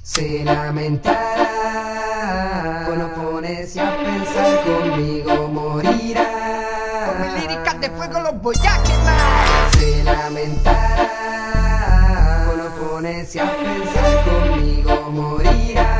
Se lamentará cuando pones a pensar conmigo morirá. Con mis líricas de fuego los voy a quemar. Se lamentará cuando pones a pensar conmigo morirá.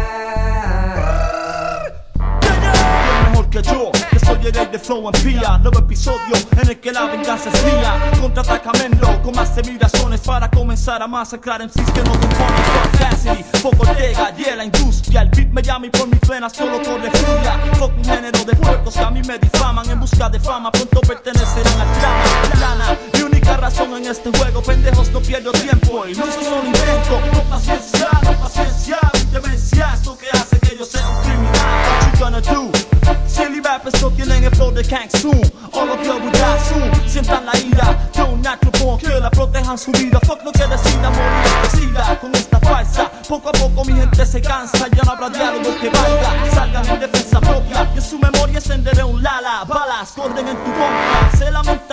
Mejor que yo, que soy el rey de flow en pía. Nuevo episodio en el que la venganza es mía. Contraatacamenlo con más de 1000 razones para comenzar a masacrar MCs que no te imponen. Cassidy, poco llega, y la industria. El beat me llama y por mi plena solo corre furia. Fuck un género de puercos que a mí me difaman. En busca de fama pronto pertenecerán al drama. Plana, mi única razón en este juego, pendejos, no pierdo tiempo. Y no es solo intento, no paciencia, demencia. Esto que hace que yo sea un criminal. What you gonna do? Silly rappers no tienen el flow de Kang Soon. All of you will die soon. Sientan la ira de un natural born killer, protejan su vida. Fuck lo que decida, morir siga con esta farsa. Poco a poco mi gente se cansa. Ya no habrá diálogo que valga. Salgan en defensa propia y en su memoria encenderé un lala. Balas corren en tu contra. Se lamenta